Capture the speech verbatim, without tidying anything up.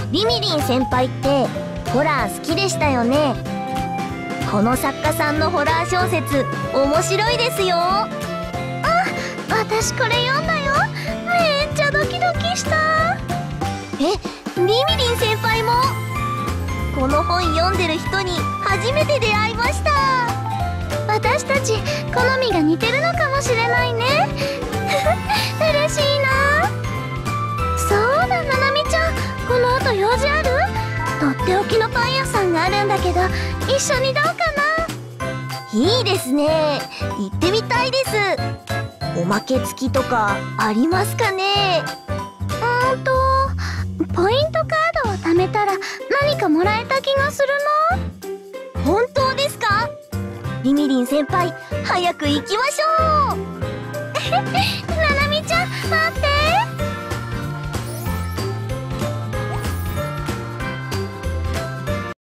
りみりん先輩ってホラー好きでしたよね。この作家さんのホラー小説面白いですよ。あ、 私これ読んだよ。めっちゃドキドキした。 え、りみりん先輩も？この本読んでる人に初めて出会いました。 私たち好みが似てるのかもしれないね。嬉しいな。そうだ、ななみちゃん、この後用事ある？とっておきのパン屋さんがあるんだけど、一緒にどうかな？ いいですね。行ってみたいです。おまけ付きとかありますかね？ うーんとポイントカードを貯めたら何かもらえた気がするの。本当ですか？りみりん先輩、早く行きましょう。